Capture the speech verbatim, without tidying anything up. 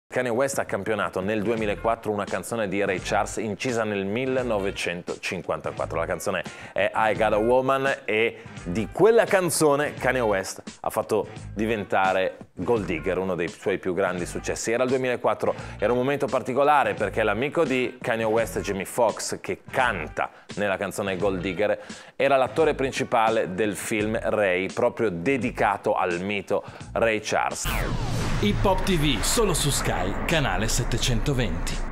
Kanye West ha campionato nel duemilaquattro una canzone di Ray Charles incisa nel millenovecentocinquantaquattro. La canzone è I Got a Woman e di quella canzone Kanye West ha fatto diventare Gold Digger uno dei suoi più grandi successi. Era il duemilaquattro, era un momento particolare perché l'amico di Kanye West, Jamie Foxx, che canta nella canzone Gold Digger, era l'attore principale del film Ray, proprio dedicato al mito Ray Charles. Hip Hop T V, solo su Sky, canale settecentoventi.